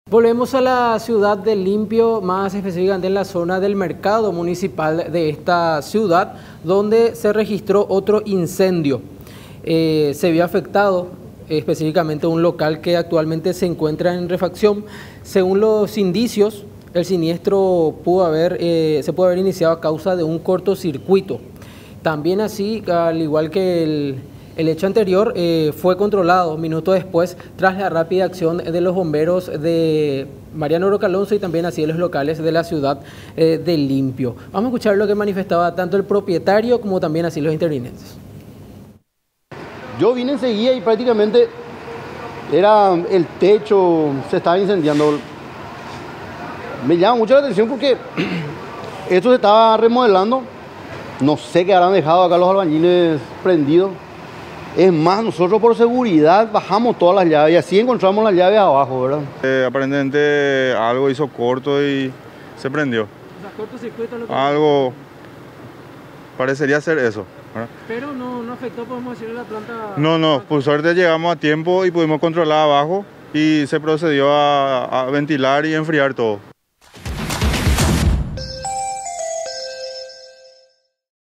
Volvemos a la ciudad de Limpio, más específicamente en la zona del mercado municipal de esta ciudad, donde se registró otro incendio. Se vio afectado específicamente un local que actualmente se encuentra en refacción. Según los indicios, el siniestro se pudo haber iniciado a causa de un cortocircuito. También así, al igual que el hecho anterior, fue controlado minutos después tras la rápida acción de los bomberos de Mariano Roca Alonso y también así de los locales de la ciudad de Limpio. Vamos a escuchar lo que manifestaba tanto el propietario como también así los intervinientes. Yo vine enseguida y prácticamente era el techo, se estaba incendiando. Me llama mucho la atención porque esto se estaba remodelando. No sé qué habrán dejado acá los albañiles prendidos. Es más, nosotros por seguridad bajamos todas las llaves y así encontramos las llaves abajo, ¿verdad? Aparentemente algo hizo corto y se prendió. O sea, cortocircuito lo que... Algo parecería ser eso, ¿verdad? Pero no afectó, podemos decirle, la planta... No, por suerte llegamos a tiempo y pudimos controlar abajo y se procedió a ventilar y enfriar todo.